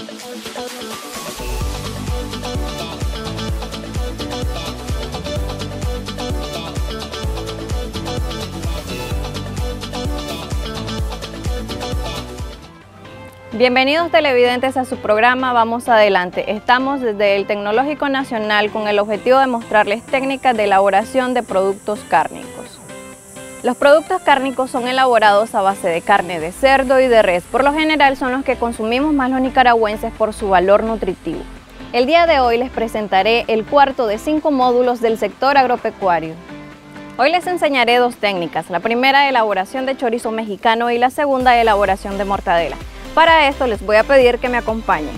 Bienvenidos televidentes a su programa Vamos Adelante. Estamos desde el Tecnológico Nacional con el objetivo de mostrarles técnicas de elaboración de productos cárnicos. Los productos cárnicos son elaborados a base de carne de cerdo y de res. Por lo general son los que consumimos más los nicaragüenses por su valor nutritivo. El día de hoy les presentaré el cuarto de 5 módulos del sector agropecuario. Hoy les enseñaré dos técnicas, la primera de elaboración de chorizo mexicano y la segunda de elaboración de mortadela. Para esto les voy a pedir que me acompañen.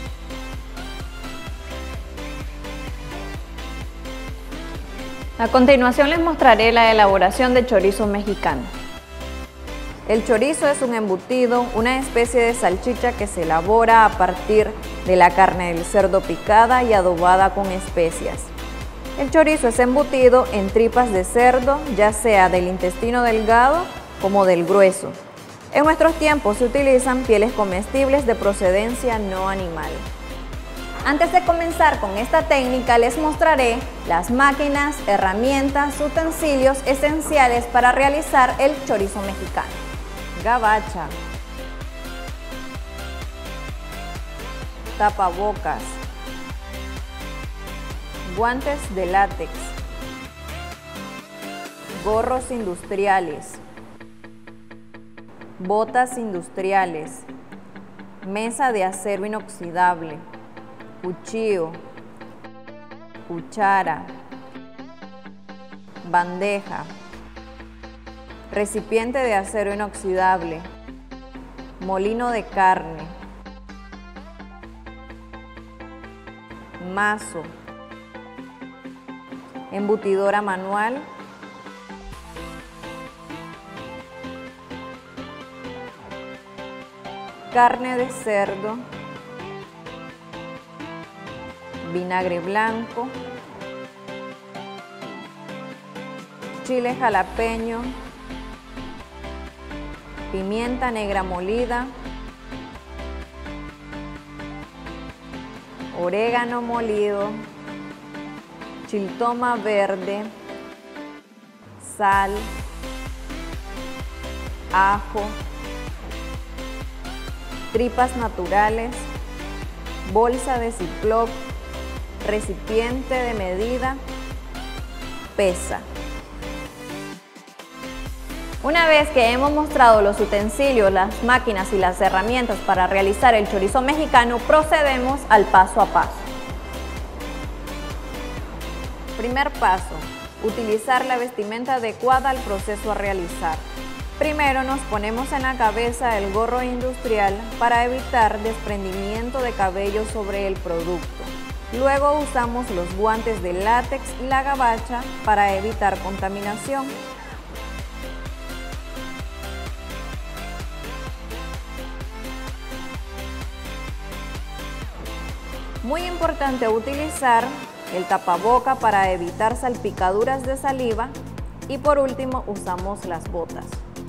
A continuación les mostraré la elaboración de chorizo mexicano. El chorizo es un embutido, una especie de salchicha que se elabora a partir de la carne del cerdo picada y adobada con especias. El chorizo es embutido en tripas de cerdo, ya sea del intestino delgado como del grueso. En nuestros tiempos se utilizan pieles comestibles de procedencia no animal. Antes de comenzar con esta técnica les mostraré las máquinas, herramientas, utensilios esenciales para realizar el chorizo mexicano. Gabacha, tapabocas, guantes de látex, gorros industriales, botas industriales, mesa de acero inoxidable, cuchillo, cuchara, bandeja, recipiente de acero inoxidable, molino de carne, mazo, embutidora manual, carne de cerdo, vinagre blanco, chile jalapeño, pimienta negra molida, orégano molido, chiltoma verde, sal, ajo, tripas naturales, bolsa de Ziploc, recipiente de medida, pesa. Una vez que hemos mostrado los utensilios, las máquinas y las herramientas para realizar el chorizo mexicano, procedemos al paso a paso. Primer paso, utilizar la vestimenta adecuada al proceso a realizar. Primero nos ponemos en la cabeza el gorro industrial para evitar desprendimiento de cabello sobre el producto. Luego usamos los guantes de látex y la gabacha para evitar contaminación. Muy importante utilizar el tapaboca para evitar salpicaduras de saliva y por último usamos las botas.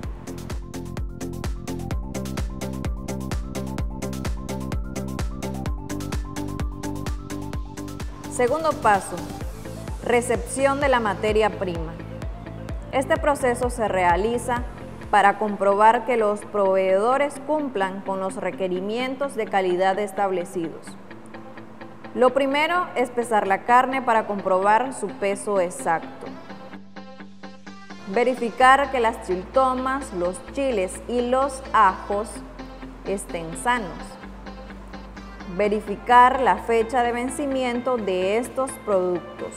Segundo paso, recepción de la materia prima. Este proceso se realiza para comprobar que los proveedores cumplan con los requerimientos de calidad establecidos. Lo primero es pesar la carne para comprobar su peso exacto. Verificar que las chiltomas, los chiles y los ajos estén sanos. Verificar la fecha de vencimiento de estos productos.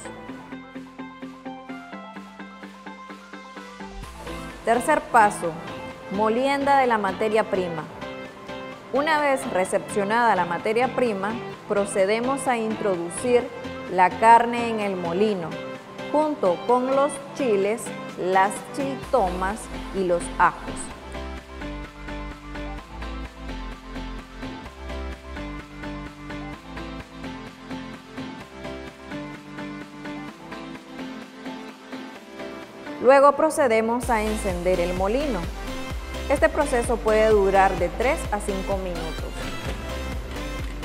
Tercer paso, molienda de la materia prima. Una vez recepcionada la materia prima, procedemos a introducir la carne en el molino, junto con los chiles, las chiltomas y los ajos. Luego procedemos a encender el molino. Este proceso puede durar de 3 a 5 minutos.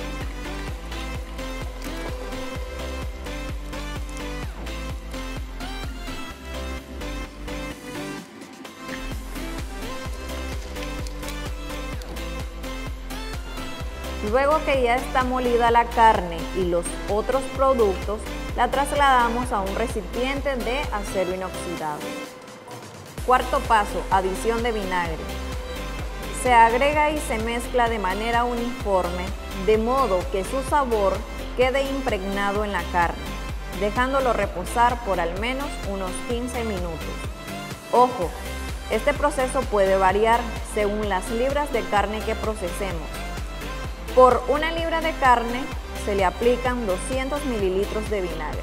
Luego que ya está molida la carne y los otros productos, la trasladamos a un recipiente de acero inoxidable. Cuarto paso, adición de vinagre. Se agrega y se mezcla de manera uniforme, de modo que su sabor quede impregnado en la carne, dejándolo reposar por al menos unos 15 minutos. Ojo, este proceso puede variar según las libras de carne que procesemos. Por una libra de carne se le aplican 200 mililitros de vinagre.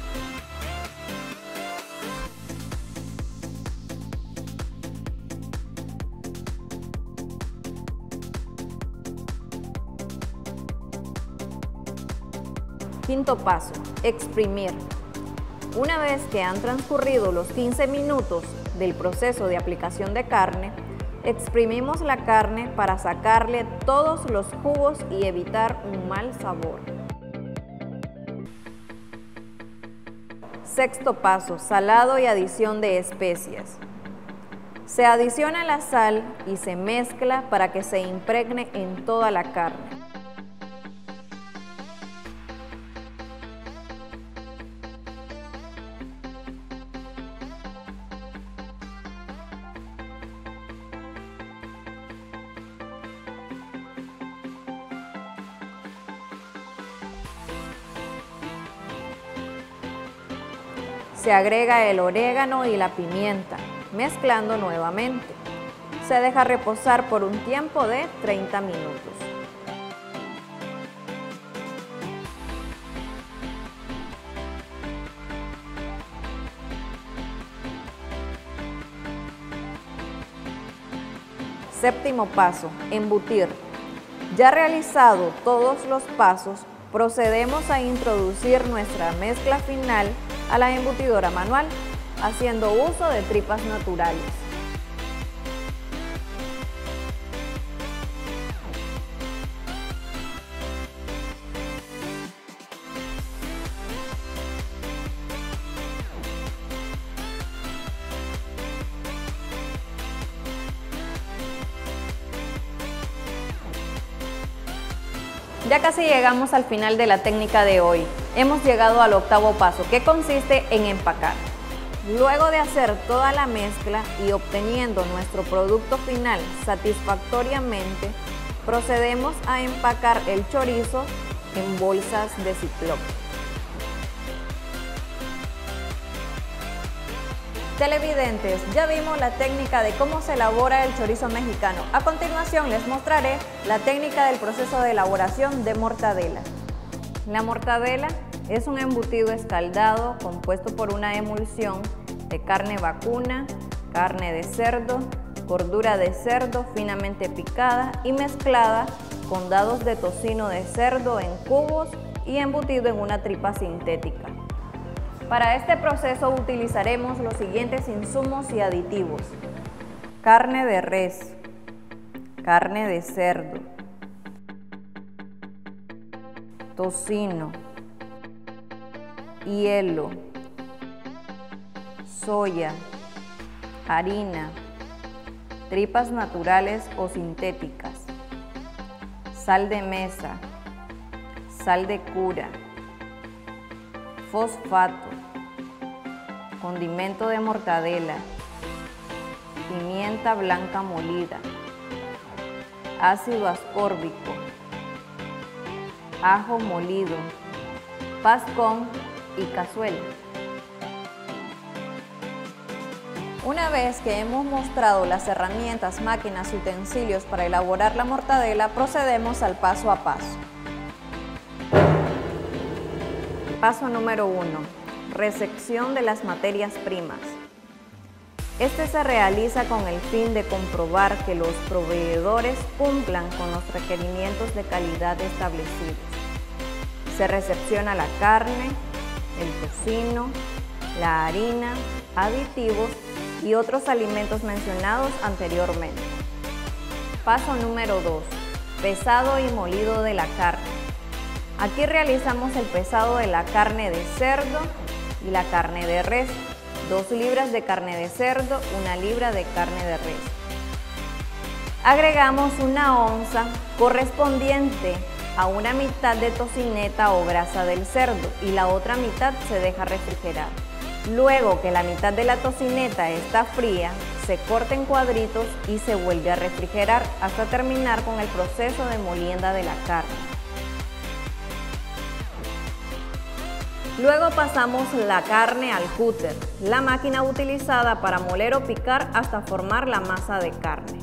Quinto paso, exprimir. Una vez que han transcurrido los 15 minutos del proceso de aplicación de carne, exprimimos la carne para sacarle todos los jugos y evitar un mal sabor. Sexto paso, salado y adición de especias. Se adiciona la sal y se mezcla para que se impregne en toda la carne. Se agrega el orégano y la pimienta, mezclando nuevamente. Se deja reposar por un tiempo de 30 minutos. Séptimo paso, embutir. Ya realizado todos los pasos, procedemos a introducir nuestra mezcla final a la embutidora manual, haciendo uso de tripas naturales. Ya casi llegamos al final de la técnica de hoy. Hemos llegado al octavo paso, que consiste en empacar. Luego de hacer toda la mezcla y obteniendo nuestro producto final satisfactoriamente, procedemos a empacar el chorizo en bolsas de Ziploc. Televidentes, ya vimos la técnica de cómo se elabora el chorizo mexicano. A continuación les mostraré la técnica del proceso de elaboración de mortadela. La mortadela es un embutido escaldado compuesto por una emulsión de carne vacuna, carne de cerdo, gordura de cerdo finamente picada y mezclada con dados de tocino de cerdo en cubos y embutido en una tripa sintética. Para este proceso utilizaremos los siguientes insumos y aditivos: carne de res, carne de cerdo, tocino, hielo, soya, harina, tripas naturales o sintéticas, sal de mesa, sal de cura, fosfato, condimento de mortadela, pimienta blanca molida, ácido ascórbico, ajo molido, pascón y cazuela. Una vez que hemos mostrado las herramientas, máquinas y utensilios para elaborar la mortadela, procedemos al paso a paso. Paso número 1. Resección de las materias primas. Este se realiza con el fin de comprobar que los proveedores cumplan con los requerimientos de calidad establecidos. Se recepciona la carne, el tocino, la harina, aditivos y otros alimentos mencionados anteriormente. Paso número 2. Pesado y molido de la carne. Aquí realizamos el pesado de la carne de cerdo y la carne de res. 2 libras de carne de cerdo, 1 libra de carne de res. Agregamos una onza correspondiente a una mitad de tocineta o grasa del cerdo y la otra mitad se deja refrigerar. Luego que la mitad de la tocineta está fría, se corta en cuadritos y se vuelve a refrigerar hasta terminar con el proceso de molienda de la carne. Luego pasamos la carne al cúter, la máquina utilizada para moler o picar hasta formar la masa de carne.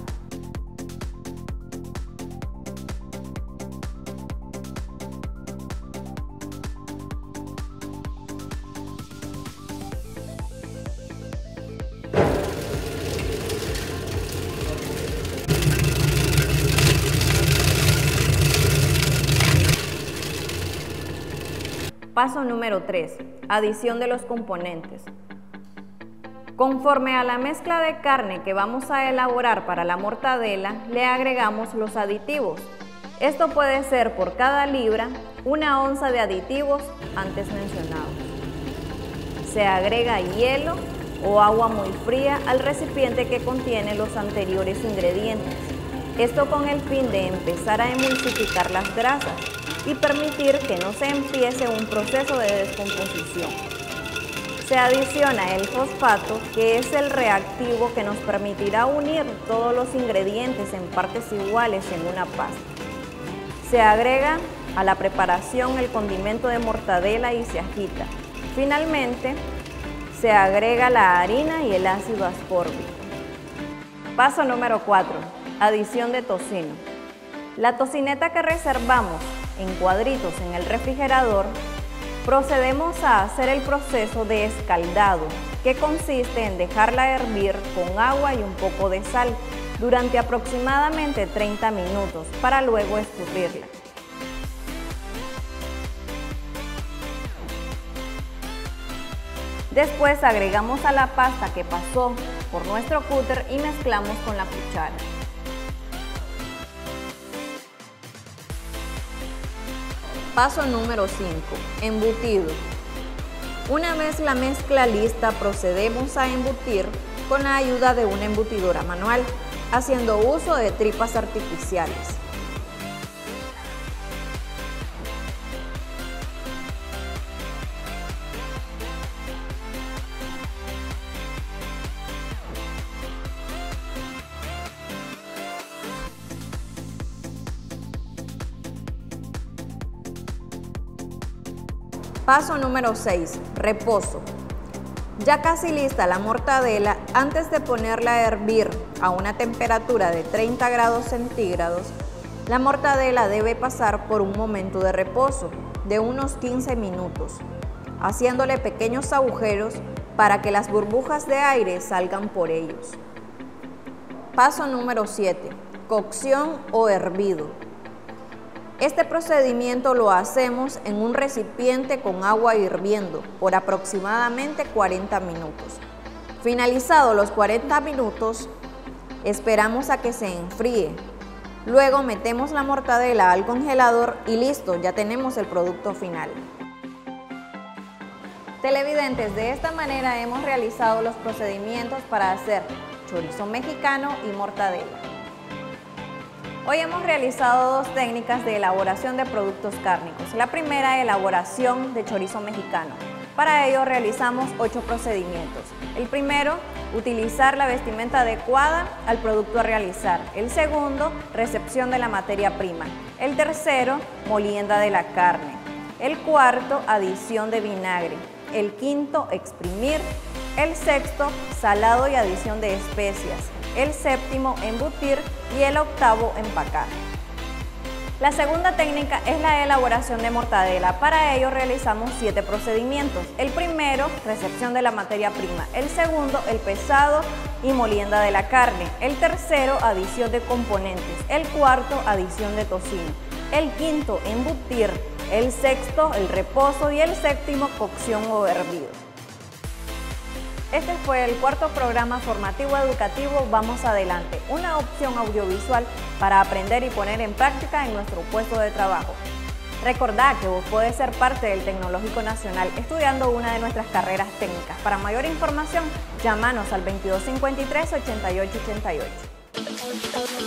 Paso número 3. Adición de los componentes. Conforme a la mezcla de carne que vamos a elaborar para la mortadela, le agregamos los aditivos. Esto puede ser por cada libra, una onza de aditivos antes mencionados. Se agrega hielo o agua muy fría al recipiente que contiene los anteriores ingredientes. Esto con el fin de empezar a emulsificar las grasas y permitir que no se empiece un proceso de descomposición. Se adiciona el fosfato, que es el reactivo que nos permitirá unir todos los ingredientes en partes iguales en una pasta. Se agrega a la preparación el condimento de mortadela y se agita. Finalmente, se agrega la harina y el ácido ascórbico. Paso número 4. Adición de tocino. La tocineta que reservamos en cuadritos en el refrigerador, procedemos a hacer el proceso de escaldado, que consiste en dejarla hervir con agua y un poco de sal durante aproximadamente 30 minutos para luego escurrirla. Después agregamos a la pasta que pasó por nuestro cúter y mezclamos con la cuchara. Paso número 5. Embutido. Una vez la mezcla lista, procedemos a embutir con la ayuda de una embutidora manual, haciendo uso de tripas artificiales. Paso número 6. Reposo. Ya casi lista la mortadela, antes de ponerla a hervir a una temperatura de 30 grados centígrados, la mortadela debe pasar por un momento de reposo de unos 15 minutos, haciéndole pequeños agujeros para que las burbujas de aire salgan por ellos. Paso número 7. Cocción o hervido. Este procedimiento lo hacemos en un recipiente con agua hirviendo por aproximadamente 40 minutos. Finalizados los 40 minutos, esperamos a que se enfríe. Luego metemos la mortadela al congelador y listo, ya tenemos el producto final. Televidentes, de esta manera hemos realizado los procedimientos para hacer chorizo mexicano y mortadela. Hoy hemos realizado dos técnicas de elaboración de productos cárnicos. La primera, elaboración de chorizo mexicano. Para ello realizamos 8 procedimientos. El primero, utilizar la vestimenta adecuada al producto a realizar. El segundo, recepción de la materia prima. El tercero, molienda de la carne. El cuarto, adición de vinagre. El quinto, exprimir. El sexto, salado y adición de especias. El séptimo, embutir, y el octavo, empacar. La segunda técnica es la elaboración de mortadela. Para ello realizamos 7 procedimientos. El primero, recepción de la materia prima. El segundo, el pesado y molienda de la carne. El tercero, adición de componentes. El cuarto, adición de tocino. El quinto, embutir. El sexto, el reposo, y el séptimo, cocción o hervido. Este fue el cuarto programa formativo educativo Vamos Adelante, una opción audiovisual para aprender y poner en práctica en nuestro puesto de trabajo. Recordad que vos podés ser parte del Tecnológico Nacional estudiando una de nuestras carreras técnicas. Para mayor información, llámanos al 2253-8888.